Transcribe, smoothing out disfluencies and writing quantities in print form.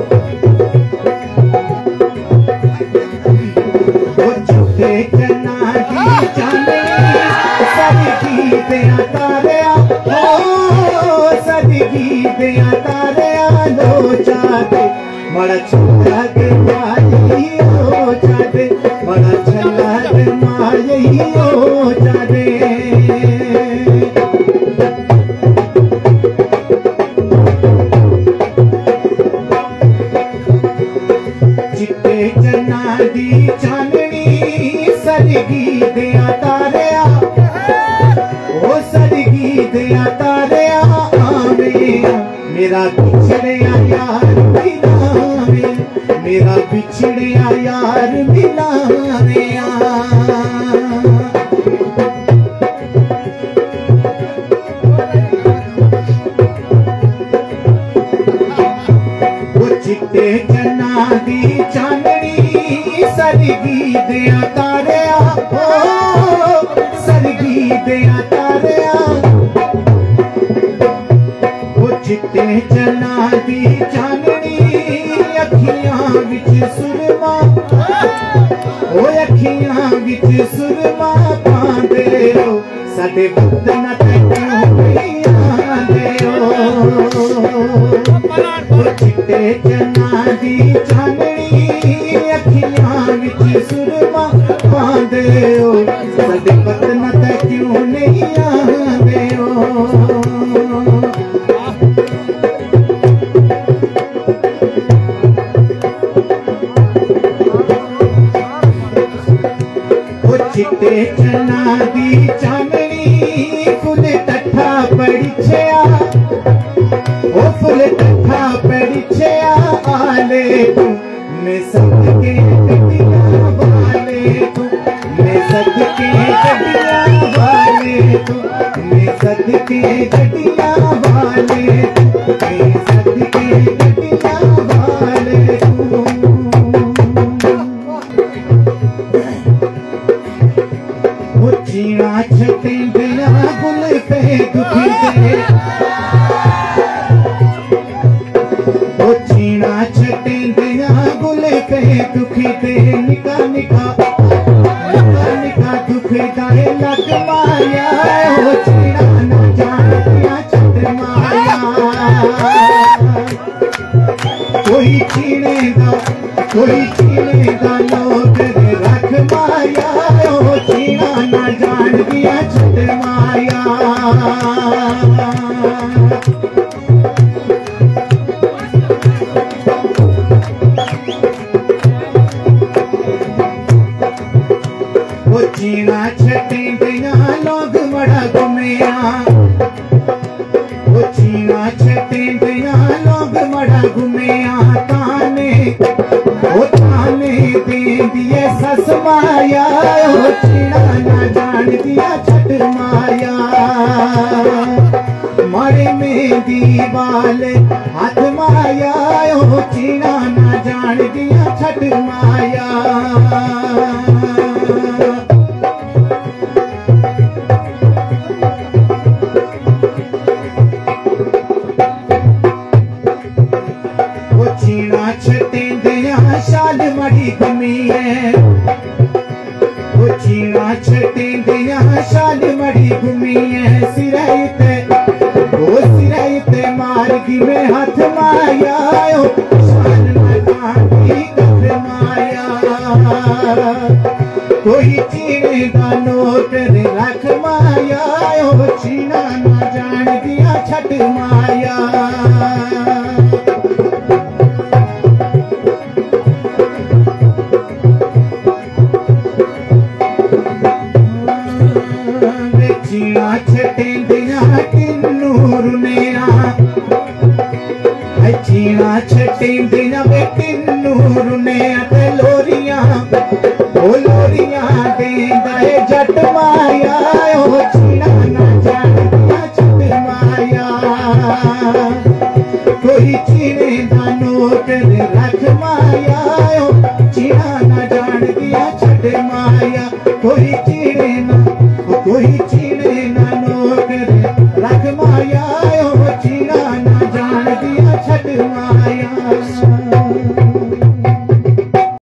बड़ा छल्ला दे माई हो जादे, बड़ा छल्ला दे माई हो जादे। चिट्टे चन्ना दी चांदनी सरगी दिया तारिया, ओ सरगी दिया तारिया आवे मेरा बिछड़िया यार मिलावे, मेरा बिछड़िया यार मिलावे। वो चिट्टे चन्ना दी चांदनी सरगी दिया तारिया, ओ सरगी दिया तारिया। चिट्टे चन्ना दी चांदनी अखियां विच सुरमा, ओ अखियां विच सुरमा पांदे हो साडे पुत्त ना तैनूं आंदे हो। ओ चिट्टे चन्ना दी चांदनी अखियां विच सुरमा पांदे हो साडे पुत्त ना तैनूं नहीं आंदे हो। चिट्टे चन्ना दी चांदनी फुल टठा पड़िछया, ओ फुल टठा पड़िछया आले तू मैं सदके गड्डियां वाले तू, मैं सदके गड्डियां वाले तू, मैं सदके गड्डियां वाले तू, मैं सदके गड्डियां वाले तू। चीना छटें बिना गुल पे दुखी दे, ओ चीना छटें बिना गुल पे दुखी दे। निका निका निका निका दुख दाए लग माया, ओ चीना न जानतिया छट माया। कोई चीने दा लोग रख माया, ओ चीना न जान दिया छट माया। वो चीना छटें बिना लोग बड़ा घूमिया, वो चीना छटें बिना लोग बड़ा घूमिया। ताने ओ ताने दे दिए सस माया, ओ चीना ना जान दिया छट माया। मारे मेहंदी वाले हाथ माया, ओ चीना ना जान दिया छट माया। चीना छटें दिया शाल मड़ी घूमी है, वो चीना छटें दिया शाल मड़ी घूमी है। सिराई ते मारगी में हाथ माया, ओ शाल मड़ी कथ माया। कोई चीने का नोट रख माया, ओ चीना ना जान दिया छट माया। चीना छटें दिया किन्नू रुनेया, चीना छटें दिया वे किन्नू रुनेया। ते लोरियां ओ लोरियां देंदा है जट माया, ओ चीना ना जान दिया छट माया। कोई चीने दा नोट रख माया, ओ चीना ना जान दिया छट माया। कोई चीने ना नोट रख माया, ओ चीना ना जान दिया छट माया। दा